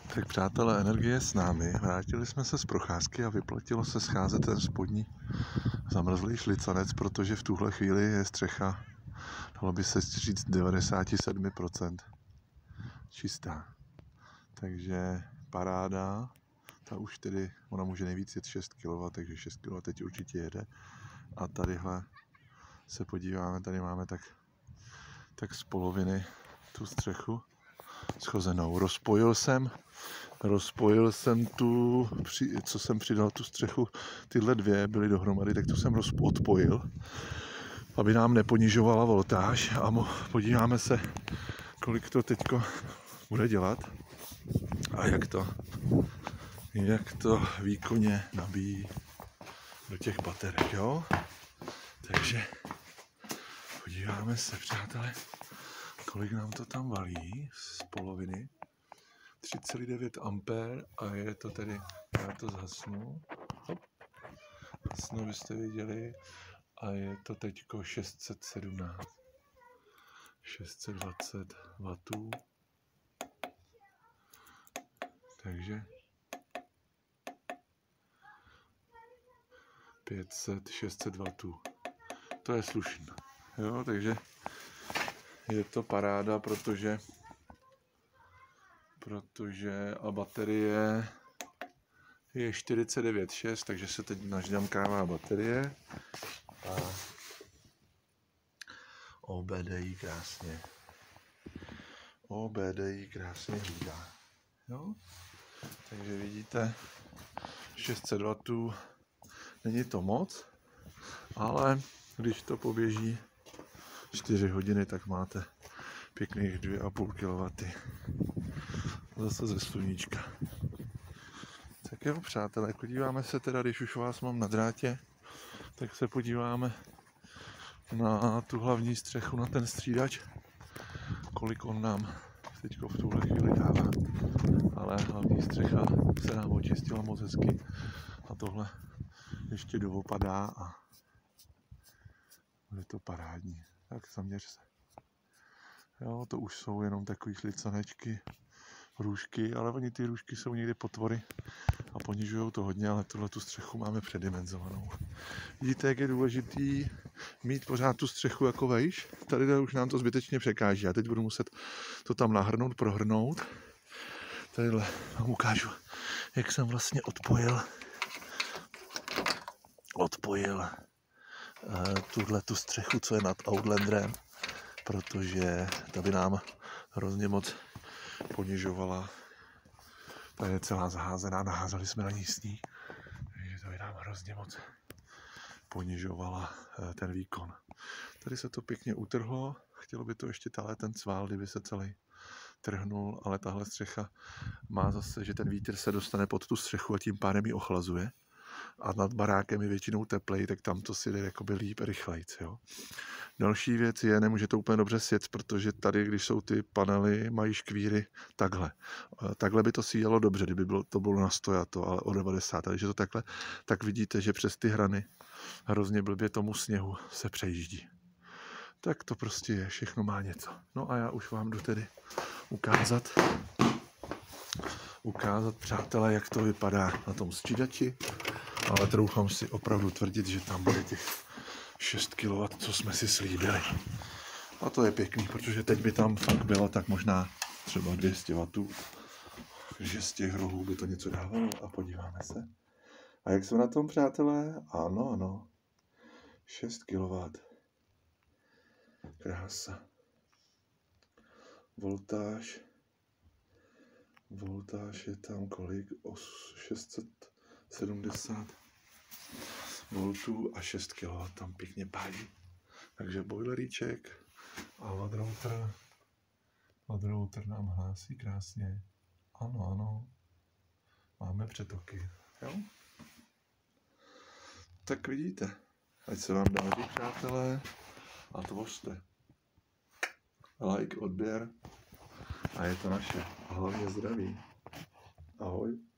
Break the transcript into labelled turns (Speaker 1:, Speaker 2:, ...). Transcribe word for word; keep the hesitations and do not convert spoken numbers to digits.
Speaker 1: Tak přátelé, energie je s námi. Vrátili jsme se z procházky a vyplatilo se scházet ten spodní zamrzlý šlicanec, protože v tuhle chvíli je střecha, dalo by se říct, devadesát sedm procent čistá. Takže paráda, ta už tedy, ona může nejvíc jet šest kilowattů, takže šest kilowattů teď určitě jede. A tadyhle se podíváme, tady máme tak, tak z poloviny tu střechu schozenou. Rozpojil jsem, rozpojil jsem tu, co jsem přidal tu střechu, tyhle dvě byly dohromady, tak tu jsem odpojil, aby nám neponižovala voltáž, a podíváme se, kolik to teďko bude dělat a jak to, jak to výkonně nabíjí do těch baterek, jo? Takže podíváme se, přátelé, kolik nám to tam valí z poloviny. tři celá devět ampér a je to tedy, já to zhasnu, hop, zhasnu, byste viděli, a je to teďko šest set sedmnáct, šest set dvacet wattů, takže pět set, šest set wattů, to je slušný, jo, takže je to paráda, protože protože a baterie je čtyřicet devět šest, takže se teď nažďamkává baterie a O B D I krásně O B D I krásně hlídá, jo? Takže vidíte, šest set wattů, není to moc, ale když to poběží čtyři hodiny, tak máte pěkných dvě a půl kilowattů. Zase ze sluníčka. Tak jo, přátelé, podíváme se teda, když už vás mám na drátě, tak se podíváme na tu hlavní střechu, na ten střídač, kolik on nám teďko v tuhle chvíli dává. Ale hlavní střecha se nám očistila moc hezky a tohle ještě doopadá a bude to parádní. Tak zaměř se. Jo, to už jsou jenom takový šlicanečky, růžky, ale oni ty růžky jsou někdy potvory a ponižují to hodně, ale tuhle tu střechu máme předimenzovanou. Vidíte, jak je důležitý mít pořád tu střechu jako vejš? Tady už nám to zbytečně překáží. Já teď budu muset to tam nahrnout, prohrnout. Tadyhle vám ukážu, jak jsem vlastně odpojil odpojil uh, tuhle tu střechu, co je nad Outlanderem, protože ta by nám hrozně moc ponižovala. Ta je celá zaházená, naházeli jsme na ní sníh, takže to by nám hrozně moc ponižovala ten výkon. Tady se to pěkně utrhlo, chtělo by to ještě tahle ten cvál, kdyby se celý trhnul, ale tahle střecha má zase, že ten vítr se dostane pod tu střechu a tím pádem ji ochlazuje. A nad barákem je většinou teplej, tak tam to si jde jakoby líp, rychlejc, jo. Další věc je, nemůže to úplně dobře sjet, protože tady, když jsou ty panely, mají škvíry takhle. Takhle by to si jelo dobře, kdyby bylo, to bylo na stojato, ale o devadesát. Takže to takhle, tak vidíte, že přes ty hrany hrozně blbě tomu sněhu se přejíždí. Tak to prostě je, všechno má něco. No a já už vám jdu tedy ukázat, ukázat, přátelé, jak to vypadá na tom střídači, ale troufám si opravdu tvrdit, že tam bude těch šest kilowattů, co jsme si slíbili. A to je pěkný, protože teď by tam fakt bylo tak možná třeba dvě stě wattů, že z těch rohů by to něco dávalo a podíváme se. A jak jsou na tom, přátelé? Ano, ano. šest kilowattů. Krása. Voltáž. Voltáž je tam kolik? šest set sedmdesát voltů a šest kilowattů tam pěkně pálí. Takže boileríček a wadrouter. Wadrouter nám hlásí krásně. Ano, ano. Máme přetoky. Jo? Tak vidíte. Ať se vám daří, přátelé. A tvořte. Like, odběr. A je to naše. A hlavně zdraví. Ahoj.